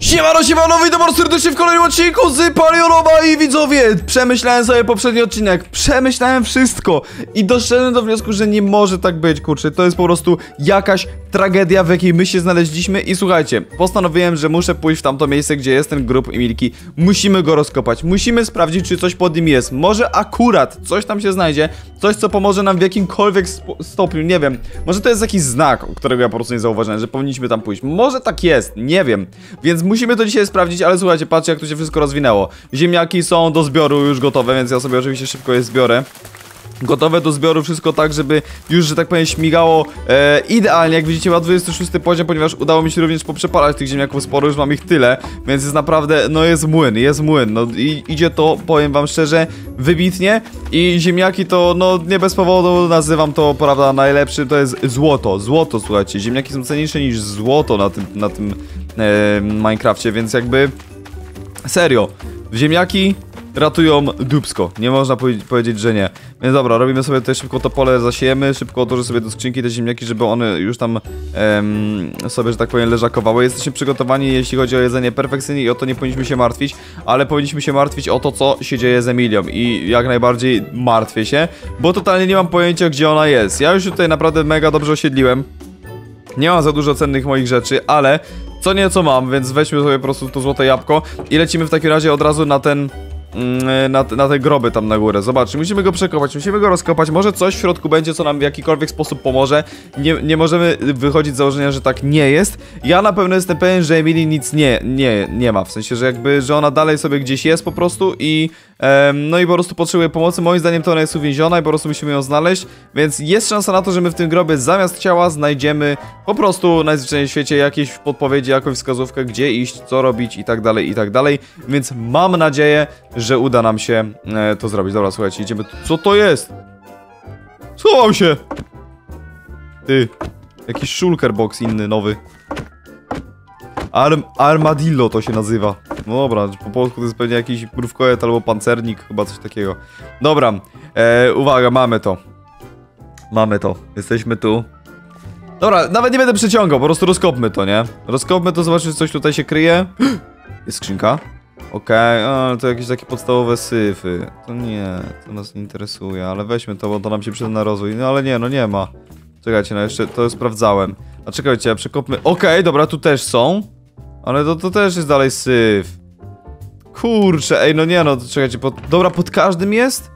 Siemano, witam bardzo serdecznie w kolejnym odcinku z Palionowa i widzowie, przemyślałem sobie poprzedni odcinek, przemyślałem wszystko i doszedłem do wniosku, że nie może tak być, kurczę, to jest po prostu jakaś tragedia, w jakiej my się znaleźliśmy i słuchajcie, postanowiłem, że muszę pójść w tamto miejsce, gdzie jest ten grób Emilki, musimy go rozkopać, musimy sprawdzić, czy coś pod nim jest, może akurat coś tam się znajdzie, coś, co pomoże nam w jakimkolwiek stopniu, nie wiem, może to jest jakiś znak, którego ja po prostu nie zauważyłem, że powinniśmy tam pójść, może tak jest, nie wiem, więc musimy to dzisiaj sprawdzić, ale słuchajcie, patrzcie, jak to się wszystko rozwinęło. Ziemniaki są do zbioru już gotowe, więc ja sobie oczywiście szybko je zbiorę. Gotowe do zbioru, wszystko tak, żeby już, że tak powiem, śmigało idealnie. Jak widzicie, ma 26 poziom, ponieważ udało mi się również poprzepalać tych ziemniaków sporo, już mam ich tyle, więc jest naprawdę, no jest młyn, no i idzie to, powiem wam szczerze, wybitnie i ziemniaki to, no nie bez powodu nazywam to, prawda, najlepszy, to jest złoto, słuchajcie, ziemniaki są cenniejsze niż złoto na tym Minecrafcie, więc jakby serio, ziemniaki ratują dupsko, nie można powiedzieć, że nie. Więc dobra, robimy sobie tutaj szybko to pole, zasiejemy, szybko odłożę sobie do skrzynki te ziemniaki, żeby one już tam sobie, że tak powiem, leżakowały. Jesteśmy przygotowani, jeśli chodzi o jedzenie, perfekcyjnie i o to nie powinniśmy się martwić, ale powinniśmy się martwić o to, co się dzieje z Emilią i jak najbardziej martwię się, bo totalnie nie mam pojęcia, gdzie ona jest. Ja już tutaj naprawdę mega dobrze osiedliłem. Nie mam za dużo cennych moich rzeczy, ale co nieco mam, więc weźmy sobie po prostu to złote jabłko i lecimy w takim razie od razu na ten... Na te groby tam na górę. Zobaczcie, musimy go przekopać, musimy go rozkopać. Może coś w środku będzie, co nam w jakikolwiek sposób pomoże. Nie możemy wychodzić z założenia, że tak nie jest. Ja na pewno jestem pewien, że Emily nic nie ma. W sensie, że jakby, że ona dalej sobie gdzieś jest po prostu i no i po prostu potrzebuje pomocy. Moim zdaniem to ona jest uwięziona i po prostu musimy ją znaleźć. Więc jest szansa na to, że my w tym grobie zamiast ciała znajdziemy po prostu najzwyczajniej w świecie jakieś podpowiedzi, jakąś wskazówkę, gdzie iść, co robić i tak dalej, i tak dalej. Więc mam nadzieję, że uda nam się to zrobić. Dobra, słuchajcie, idziemy tu. Co to jest? Schował się! Ty, jakiś shulker box inny, nowy. Armadillo to się nazywa. No dobra, po polsku to jest pewnie jakiś mrówkojet albo pancernik, chyba coś takiego. Dobra, uwaga, mamy to. Jesteśmy tu. Dobra, nawet nie będę przeciągał, po prostu rozkopmy to, nie? Rozkopmy to, zobaczmy, czy coś tutaj się kryje. Jest skrzynka. Okej, to jakieś takie podstawowe syfy. To nie, to nas nie interesuje, ale weźmy to, bo to nam się przyda na rozwój. No ale nie, no nie ma. Czekajcie, no jeszcze to sprawdzałem. A czekajcie, przekopmy. Okej, dobra, tu też są. Ale to też jest dalej syf. Kurczę, ej, no nie, no czekajcie, dobra, pod każdym jest?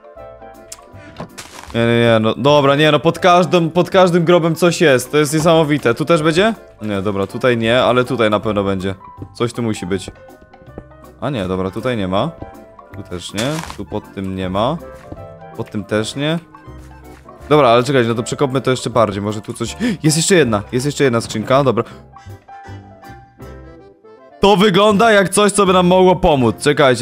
Nie, no dobra, nie, no pod każdym grobem coś jest. To jest niesamowite. Tu też będzie? Nie, dobra, tutaj nie, ale tutaj na pewno będzie. Coś tu musi być. A nie, dobra, tutaj nie ma. Tu też nie, tu pod tym nie ma. Pod tym też nie. Dobra, ale czekajcie, no to przekopmy to jeszcze bardziej, może tu coś... Jest jeszcze jedna skrzynka, dobra. To wygląda jak coś, co by nam mogło pomóc.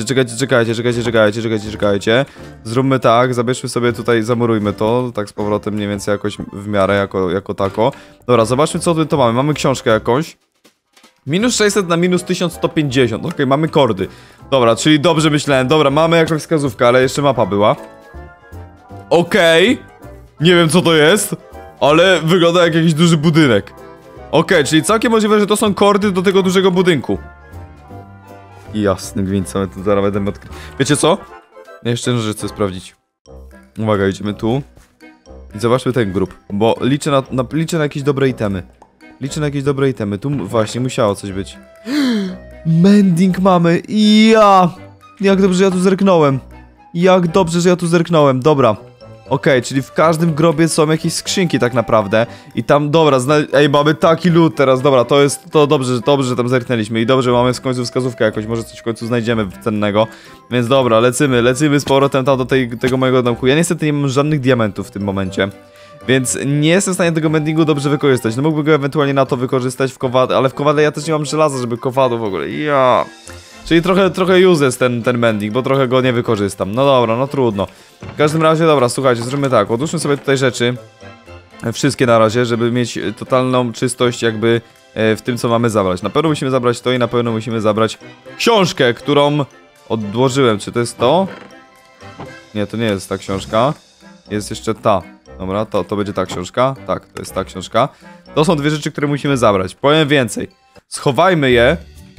Czekajcie. Zróbmy tak, zabierzmy sobie tutaj, zamurujmy to, tak z powrotem mniej więcej jakoś w miarę, jako tako. Dobra, zobaczmy, co tu mamy. Mamy książkę jakąś. Minus 600 na minus 1150, okej, mamy kordy. Dobra, czyli dobrze myślałem, dobra, mamy jakąś wskazówkę, ale jeszcze mapa była. Okej, nie wiem co to jest, ale wygląda jak jakiś duży budynek. Okej, czyli całkiem możliwe, że to są kordy do tego dużego budynku. Jasny gwint, co my tu zaraz będziemy odkryć. Wiecie co? Ja jeszcze jedną rzecz chcę sprawdzić. Uwaga, idziemy tu. I zobaczmy ten grób, bo liczę na jakieś dobre itemy. Tu właśnie musiało coś być. Mending mamy. Jak dobrze, że ja tu zerknąłem. Dobra. Okej, czyli w każdym grobie są jakieś skrzynki tak naprawdę. I tam, dobra, ej, mamy taki loot teraz. Dobra, to dobrze, że tam zerknęliśmy. I dobrze, mamy w końcu wskazówkę jakoś. Może coś w końcu znajdziemy cennego. Więc dobra, lecimy z powrotem tam do tego mojego domku. Ja niestety nie mam żadnych diamentów w tym momencie. Więc nie jestem w stanie tego mendingu dobrze wykorzystać. No mógłbym go ewentualnie na to wykorzystać w kowadle, ale w kowadle ja też nie mam żelaza, żeby kowadło w ogóle. Czyli trochę useless ten mending, bo trochę go nie wykorzystam. No dobra, no trudno. W każdym razie, dobra, słuchajcie, zróbmy tak. Odłóżmy sobie tutaj rzeczy. Wszystkie na razie, żeby mieć totalną czystość jakby w tym, co mamy zabrać. Na pewno musimy zabrać to i na pewno musimy zabrać książkę, którą odłożyłem. Czy to jest to? Nie, to nie jest ta książka. Jest jeszcze ta. Dobra, to będzie ta książka. Tak, to jest ta książka. To są dwie rzeczy, które musimy zabrać. Powiem więcej. Schowajmy je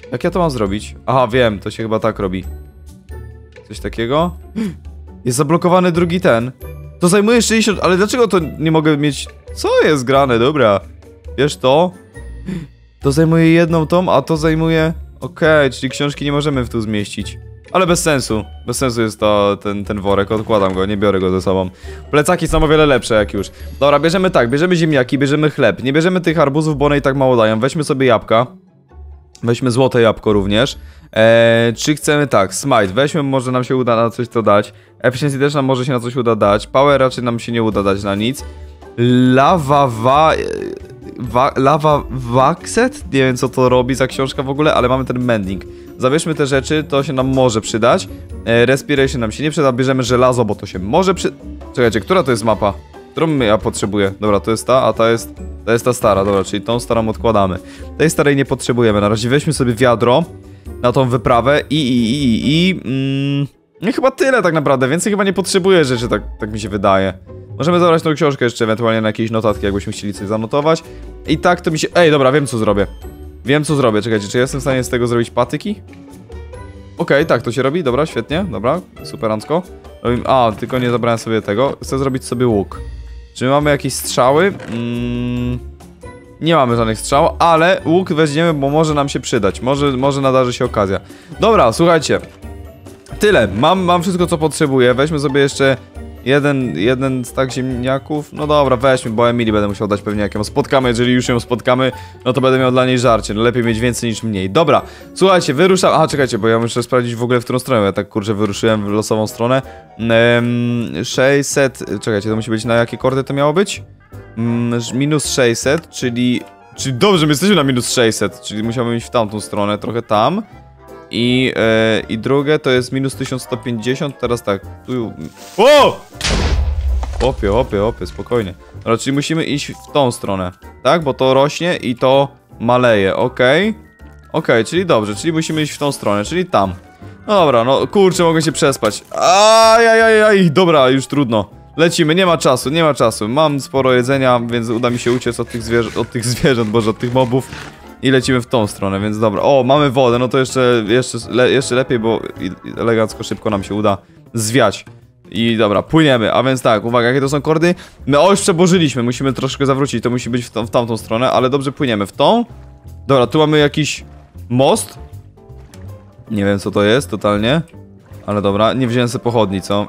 Jak ja to mam zrobić? Aha, wiem, to się chyba tak robi. Coś takiego? Jest zablokowany drugi ten. To zajmuje 60, ale dlaczego to nie mogę mieć... Co jest grane? Dobra. Wiesz to? To zajmuje jedną tą, a to zajmuje... Okej, czyli książki nie możemy w tu zmieścić. Ale bez sensu. Bez sensu jest to ten worek, odkładam go, nie biorę go ze sobą. Plecaki są o wiele lepsze jak już. Dobra, bierzemy tak, bierzemy ziemniaki, bierzemy chleb. Nie bierzemy tych arbuzów, bo one i tak mało dają. Weźmy sobie jabłka. Weźmy złote jabłko również. Czy chcemy tak, smite, weźmy, może nam się uda na coś to dać. Efficiency też nam może się na coś uda dać. Power raczej nam się nie uda dać na nic. Lava Waxet? Nie wiem co to robi za książka w ogóle, ale mamy ten mending. Zabierzmy te rzeczy, to się nam może przydać. Respiration nam się nie przyda, bierzemy żelazo, bo to się może Czekajcie, która to jest mapa? Którą ja potrzebuję? Dobra, to jest ta, a ta jest ta stara, dobra, czyli tą starą odkładamy. Tej starej nie potrzebujemy, na razie weźmy sobie wiadro na tą wyprawę no chyba tyle tak naprawdę, więcej chyba nie potrzebuję rzeczy, tak mi się wydaje. Możemy zabrać tą książkę jeszcze ewentualnie na jakieś notatki, jakbyśmy chcieli coś zanotować. I tak to mi się... Ej, dobra, wiem co zrobię. Wiem co zrobię, czekajcie, czy jestem w stanie z tego zrobić patyki? Okej, tak, to się robi, dobra, świetnie, dobra, superancko. A, tylko nie zabrałem sobie tego, chcę zrobić sobie łuk. Czy my mamy jakieś strzały? Nie mamy żadnych strzał, ale łuk weźmiemy, bo może nam się przydać, może nadarzy się okazja. Dobra, słuchajcie. Tyle, mam wszystko co potrzebuję, weźmy sobie jeszcze jeden stack ziemniaków. No dobra, weźmy, bo Emilii będę musiał dać pewnie jak ją spotkamy. Jeżeli już ją spotkamy, no to będę miał dla niej żarcie. No lepiej mieć więcej niż mniej. Dobra, słuchajcie, wyruszam. Aha, czekajcie, bo ja muszę sprawdzić w ogóle w którą stronę. Ja tak kurczę wyruszyłem w losową stronę. 600. Czekajcie, to musi być na jakie kordy to miało być? Minus 600, czyli dobrze, my jesteśmy na minus 600, czyli musiałbym iść w tamtą stronę, trochę tam. I drugie to jest minus 1150, teraz tak, tu... O! Opie, spokojnie. Dobra, czyli musimy iść w tą stronę, tak? Bo to rośnie i to maleje, okej, czyli dobrze, czyli musimy iść w tą stronę, czyli tam. No dobra, no kurczę, mogę się przespać. Ajajajaj, dobra, już trudno. Lecimy, nie ma czasu. Mam sporo jedzenia, więc uda mi się uciec od tych zwierząt, boże, od tych mobów. I lecimy w tą stronę, więc dobra. O, mamy wodę, no to jeszcze lepiej, bo elegancko, szybko nam się uda zwiać. I dobra, płyniemy, a więc tak, uwaga, jakie to są kordy? My już przeborzyliśmy, musimy troszkę zawrócić, to musi być w tamtą stronę, ale dobrze płyniemy w tą. Dobra, tu mamy jakiś most. Nie wiem co to jest, totalnie. Ale dobra, nie wziąłem sobie pochodni, co?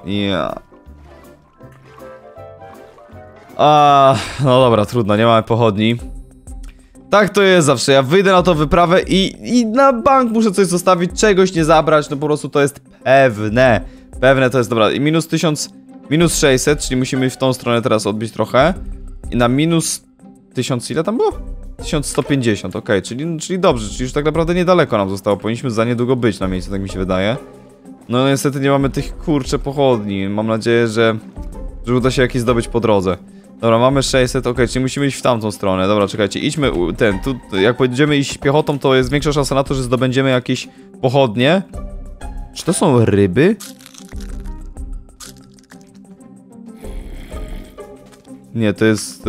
No dobra, trudno, nie mamy pochodni. Tak to jest zawsze, ja wyjdę na tą wyprawę i na bank muszę coś zostawić, czegoś nie zabrać, no po prostu to jest pewne. Pewne to jest, dobra, i minus 600, czyli musimy w tą stronę teraz odbić trochę. I na minus 1000, ile tam było? 1150, okej, czyli dobrze, czyli już tak naprawdę niedaleko nam zostało, powinniśmy za niedługo być na miejscu, tak mi się wydaje. No niestety nie mamy tych kurcze pochodni, mam nadzieję, że uda się jakieś zdobyć po drodze. Dobra, mamy 600, okej, czyli musimy iść w tamtą stronę. Dobra, czekajcie, idźmy, jak będziemy iść piechotą, to jest większa szansa na to, że zdobędziemy jakieś pochodnie. Czy to są ryby? Nie, to jest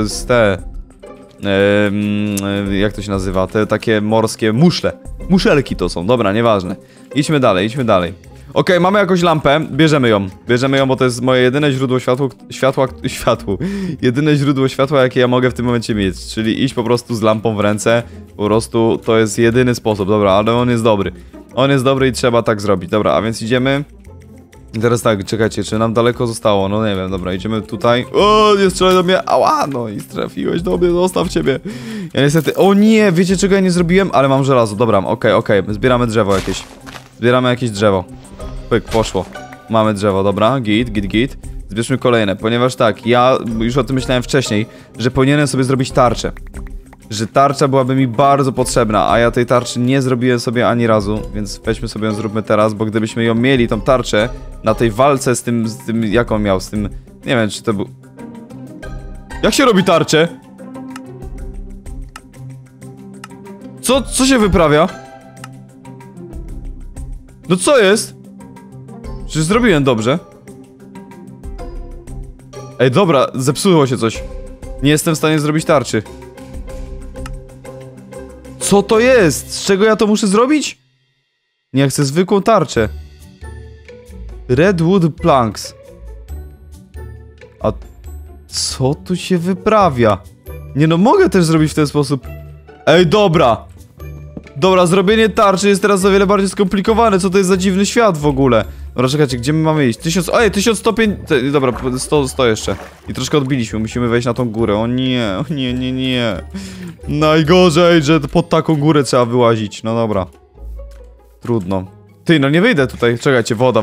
jak to się nazywa? Te takie morskie muszle. Muszelki to są, dobra, nieważne. Idźmy dalej. Okej, mamy jakąś lampę, bierzemy ją, bo to jest moje jedyne źródło jedyne źródło światła, jakie ja mogę w tym momencie mieć, czyli iść po prostu z lampą w ręce, po prostu to jest jedyny sposób, dobra, ale on jest dobry i trzeba tak zrobić, dobra, a więc idziemy. I teraz tak, czekajcie, czy nam daleko zostało, no nie wiem, dobra, idziemy tutaj. O, nie strzelaj do mnie, ała, no i trafiłeś do mnie, zostaw ciebie. Ja niestety, o nie, wiecie czego ja nie zrobiłem, ale mam żelazo, dobra, okej, zbieramy drzewo jakieś. Zbieramy jakieś drzewo. Pyk, poszło. Mamy drzewo, dobra, git. Zbierzmy kolejne, ponieważ tak, ja już o tym myślałem wcześniej, że powinienem sobie zrobić tarczę. Że tarcza byłaby mi bardzo potrzebna, a ja tej tarczy nie zrobiłem sobie ani razu, więc weźmy sobie ją, zróbmy teraz, bo gdybyśmy ją mieli, tą tarczę, na tej walce z tym, jaką miał, z tym, nie wiem, czy to był... Jak się robi tarczę? Co się wyprawia? No co jest? Czy zrobiłem dobrze? Ej, dobra, zepsuło się coś. Nie jestem w stanie zrobić tarczy. Co to jest? Z czego ja to muszę zrobić? Nie, chcę zwykłą tarczę. Redwood planks. A co tu się wyprawia? Nie no, mogę też zrobić w ten sposób. Ej, dobra. Dobra, zrobienie tarczy jest teraz o wiele bardziej skomplikowane. Co to jest za dziwny świat w ogóle? Dobra, czekajcie, gdzie my mamy iść? 1105... Dobra, 100 jeszcze. I troszkę odbiliśmy, musimy wejść na tą górę. O nie, o nie, nie, nie. Najgorzej, że pod taką górę trzeba wyłazić. No dobra. Trudno. Ty, no nie wyjdę tutaj. Czekajcie, woda.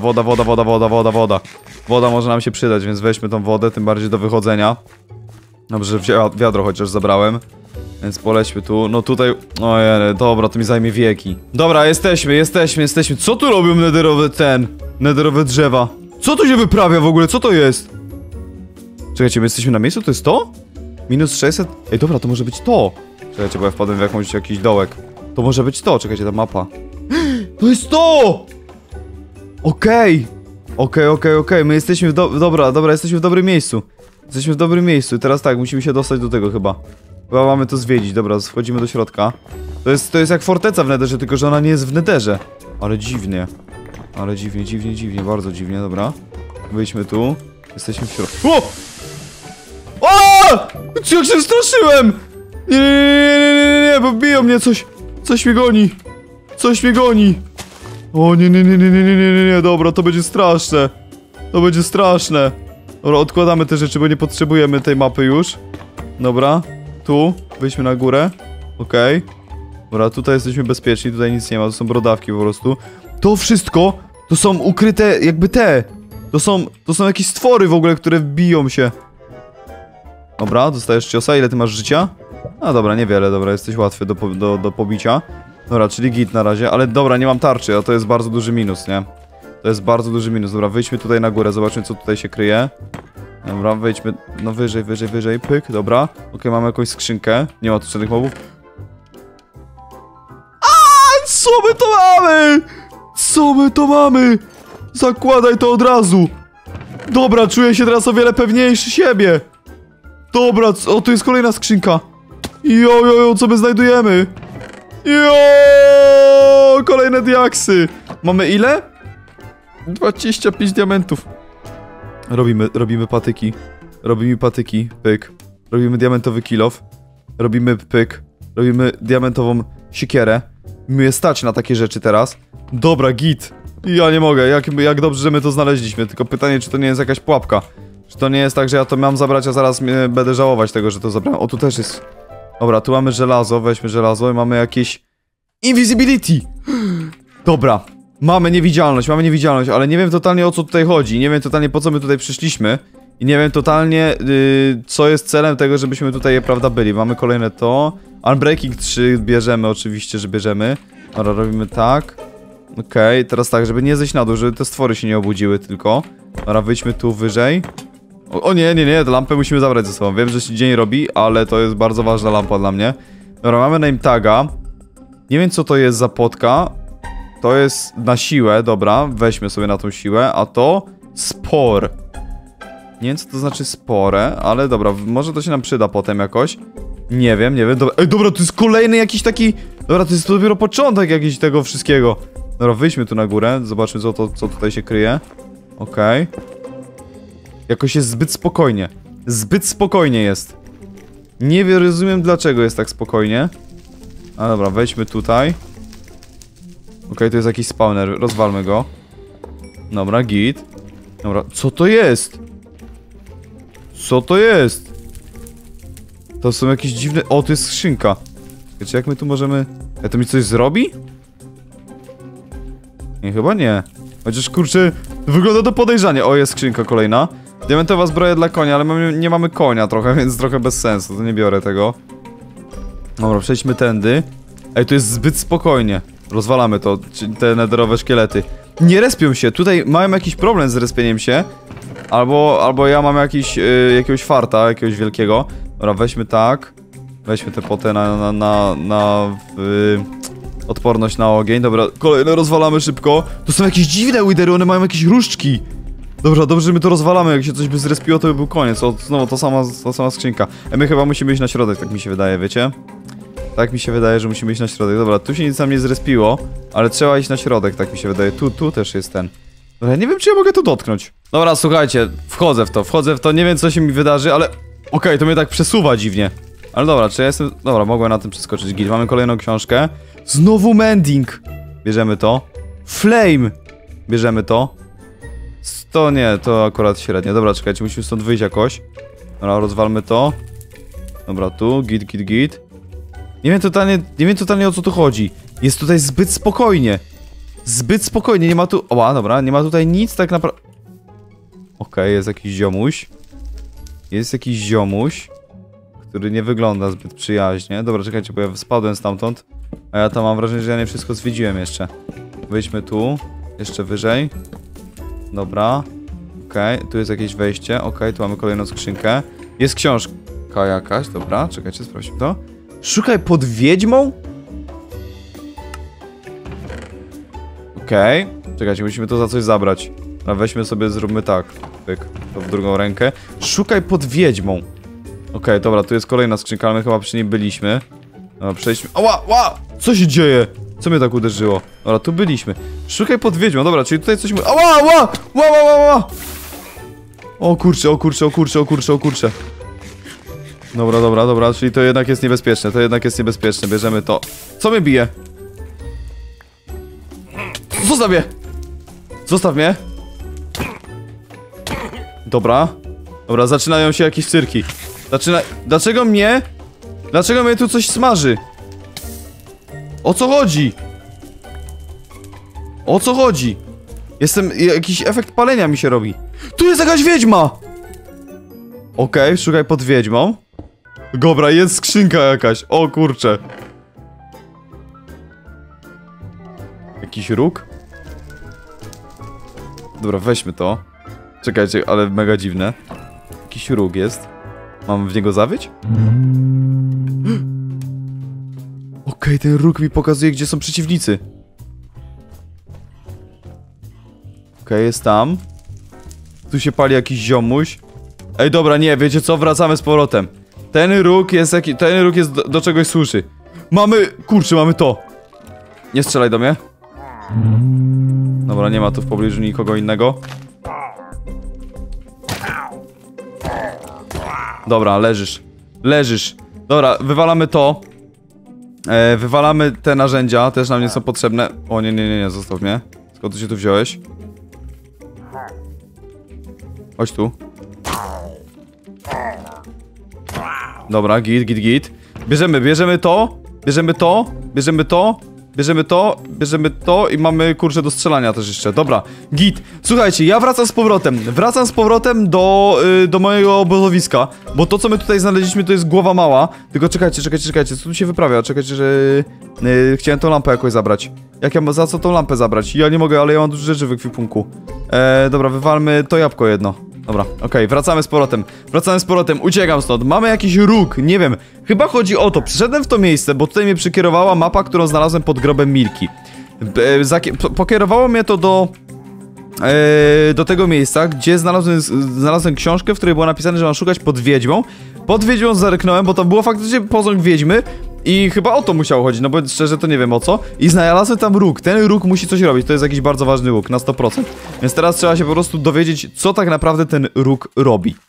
Woda może nam się przydać, więc weźmy tą wodę, tym bardziej do wychodzenia. Dobrze, że wiadro chociaż zabrałem. Więc polećmy tu. No tutaj... Ojej, dobra, to mi zajmie wieki. Dobra, jesteśmy. Co tu robią nederowe drzewa? Co tu się wyprawia w ogóle? Co to jest? Czekajcie, my jesteśmy na miejscu? To jest to? Minus 600? Ej, dobra, to może być to. Czekajcie, bo ja wpadłem w jakiś dołek. To może być to. Czekajcie, ta mapa. To jest to! Okej. My jesteśmy Dobra, jesteśmy w dobrym miejscu. Jesteśmy w dobrym miejscu i teraz tak, musimy się dostać do tego chyba. Chyba mamy to zwiedzić, dobra, wchodzimy do środka. To jest jak forteca w Netherze, tylko że ona nie jest w Netherze. Ale dziwnie. Dziwnie, bardzo dziwnie, dobra. Wyjdźmy tu. Jesteśmy w środku. O! O! Jak się straszyłem! Nie, bo biją mnie coś. Coś mnie goni. O nie, dobra, to będzie straszne. Dobra, odkładamy te rzeczy, bo nie potrzebujemy tej mapy już. Dobra, tu, wejdźmy na górę. Okej. Dobra, tutaj jesteśmy bezpieczni, tutaj nic nie ma, to są brodawki po prostu. To wszystko, to są ukryte, jakby te. To są jakieś stwory w ogóle, które biją się. Dobra, dostajesz ciosa, ile ty masz życia? A dobra, niewiele, dobra, jesteś łatwy do pobicia. Dobra, czyli git na razie, ale dobra, nie mam tarczy, a to jest bardzo duży minus, nie? To jest bardzo duży minus. Dobra, wyjdźmy tutaj na górę, zobaczmy co tutaj się kryje. Dobra, wejdźmy, no wyżej, pyk, dobra. Okej, mamy jakąś skrzynkę, nie ma tu żadnych mobów. Aaaa, co my to mamy? Zakładaj to od razu. Dobra, czuję się teraz o wiele pewniejszy siebie. Dobra, o, tu jest kolejna skrzynka. Jo, co my znajdujemy? Jo, kolejne diaksy. Mamy ile? 25 diamentów. Robimy patyki. Pyk. Robimy diamentowy kilof. Robimy pyk. Robimy diamentową siekierę. Mnie stać na takie rzeczy teraz. Dobra, git. Ja nie mogę, jak dobrze, że my to znaleźliśmy. Tylko pytanie, czy to nie jest jakaś pułapka. Czy to nie jest tak, że ja to mam zabrać, a zaraz będę żałować tego, że to zabrałem. O, tu też jest. Dobra, tu mamy żelazo, weźmy żelazo i mamy jakieś... Invisibility! Dobra. Mamy niewidzialność, ale nie wiem totalnie o co tutaj chodzi. Nie wiem totalnie po co my tutaj przyszliśmy. I nie wiem totalnie co jest celem tego, żebyśmy tutaj, prawda, byli. Mamy kolejne to. Unbreaking 3 bierzemy, oczywiście, że bierzemy. Dobra, robimy tak. Okej, teraz tak, żeby nie zejść na dół, żeby te stwory się nie obudziły tylko. Dobra, wyjdźmy tu wyżej. O nie, tę lampę musimy zabrać ze sobą. Wiem, że się dzień robi, ale to jest bardzo ważna lampa dla mnie. Dobra, mamy name taga. Nie wiem co to jest za potka. To jest na siłę, dobra, weźmy sobie na tą siłę, a to spor. Nie wiem co to znaczy spore, ale dobra, może to się nam przyda potem jakoś. Nie wiem, dobra, ej, dobra, to jest kolejny jakiś taki... Dobra, to jest dopiero początek jakiś tego wszystkiego. Dobra, wyjdźmy tu na górę, zobaczmy co tutaj się kryje. Okej. Jakoś jest zbyt spokojnie jest. Nie rozumiem dlaczego jest tak spokojnie. A dobra, wejdźmy tutaj. Okej, to jest jakiś spawner, rozwalmy go. Dobra, git. Dobra, co to jest? To są jakieś dziwne... O, to jest skrzynka. Wiecie, jak my tu możemy... to mi coś zrobi? Nie, chyba nie. Chociaż, kurczę, wygląda to podejrzanie. O, jest skrzynka kolejna. Diamentowa zbroja dla konia, ale nie mamy konia trochę, więc trochę bez sensu. To nie biorę tego. Dobra, przejdźmy tędy. Ej, tu jest zbyt spokojnie. Rozwalamy to, te nederowe szkielety. Nie respią się, tutaj mają jakiś problem z respieniem się. Albo ja mam jakiegoś farta, jakiegoś wielkiego. Dobra, weźmy tak. Weźmy te potę na odporność na ogień. Dobra, kolejne rozwalamy szybko. To są jakieś dziwne widery, one mają jakieś różdżki. Dobra, dobrze, że my to rozwalamy, jak się coś by zrespiło, to by był koniec. O, znowu ta sama skrzynka. My chyba musimy iść na środek, tak mi się wydaje, wiecie? Tak mi się wydaje, że musimy iść na środek. Dobra, tu się nic nam nie zrespiło, ale trzeba iść na środek, tak mi się wydaje. Tu też jest ten. Dobra, nie wiem, czy ja mogę to dotknąć. Dobra, słuchajcie, wchodzę w to, nie wiem, co się mi wydarzy, ale... Okej, to mnie tak przesuwa dziwnie. Ale dobra, czy ja jestem... Dobra, mogłem na tym przeskoczyć, git. Mamy kolejną książkę. Znowu mending! Bierzemy to. Flame! Bierzemy to. To nie, to akurat średnie. Dobra, czekajcie, musimy stąd wyjść jakoś. Dobra, rozwalmy to. Dobra, tu, git. Nie wiem totalnie o co tu chodzi. Jest tutaj zbyt spokojnie. Zbyt spokojnie, nie ma tu... Oła, dobra, nie ma tutaj nic tak naprawdę... Okej, jest jakiś ziomuś. Jest jakiś ziomuś, który nie wygląda zbyt przyjaźnie. Dobra, czekajcie, bo ja spadłem stamtąd. A ja tam mam wrażenie, że ja nie wszystko zwiedziłem jeszcze. Wejdźmy tu. Jeszcze wyżej. Dobra. Okej, tu jest jakieś wejście. Okej, tu mamy kolejną skrzynkę. Jest książka jakaś, dobra, czekajcie, sprawdźmy to. Szukaj pod wiedźmą? Okej. Czekajcie, musimy to za coś zabrać. No weźmy sobie, zróbmy tak. Pyk, to w drugą rękę. Szukaj pod wiedźmą. Okej, dobra, tu jest kolejna skrzynka, ale my chyba przy niej byliśmy. Dobra, przejdźmy. Ała! Co się dzieje? Co mnie tak uderzyło? Dobra, tu byliśmy. Szukaj pod wiedźmą, dobra, czyli tutaj coś... Ała! O kurczę. Dobra, czyli to jednak jest niebezpieczne, bierzemy to. Co mnie bije? Zostaw mnie! Dobra, zaczynają się jakieś cyrki. Dlaczego mnie tu coś smaży? O co chodzi? Jakiś efekt palenia mi się robi. Tu jest jakaś wiedźma! Okej, szukaj pod wiedźmą. Dobra, jest skrzynka jakaś. O kurczę. Jakiś róg? Dobra, weźmy to. Czekajcie, ale mega dziwne. Jakiś róg jest. Mam w niego zawyć? Okej, ten róg mi pokazuje, gdzie są przeciwnicy. Okej, jest tam. Tu się pali jakiś ziomuś. Ej, dobra, nie, wiecie co? Wracamy z powrotem. Ten róg jest do czegoś służy. Mamy to. Nie strzelaj do mnie. Dobra, nie ma tu w pobliżu nikogo innego. Dobra, leżysz. Dobra, wywalamy to. Wywalamy te narzędzia, też nam nie są potrzebne. O nie, zostaw mnie. Skąd ty się tu wziąłeś? Chodź tu. Dobra, git. Bierzemy to i mamy kurczę do strzelania też jeszcze. Dobra, git. Słuchajcie, ja wracam z powrotem do mojego obozowiska, bo to co my tutaj znaleźliśmy to jest głowa mała. Tylko czekajcie, co tu się wyprawia? Czekajcie, że chciałem tą lampę jakoś zabrać. Za co tą lampę zabrać? Ja nie mogę, ale ja mam dużo rzeczy w ekwipunku. Dobra, wywalmy to jabłko jedno. Dobra, okej, wracamy z powrotem, uciekam stąd. Mamy jakiś róg, nie wiem. Chyba chodzi o to, przyszedłem w to miejsce, bo tutaj mnie przekierowała mapa, którą znalazłem pod grobem Milki. Pokierowało mnie to do tego miejsca, gdzie znalazłem książkę, w której było napisane, że mam szukać pod wiedźmą. Pod wiedźmą zerknąłem, bo to było faktycznie posąg wiedźmy. I chyba o to musiało chodzić, no bo szczerze to nie wiem o co. I znalazłem tam róg, ten róg musi coś robić, to jest jakiś bardzo ważny róg, na 100%. Więc teraz trzeba się po prostu dowiedzieć, co tak naprawdę ten róg robi.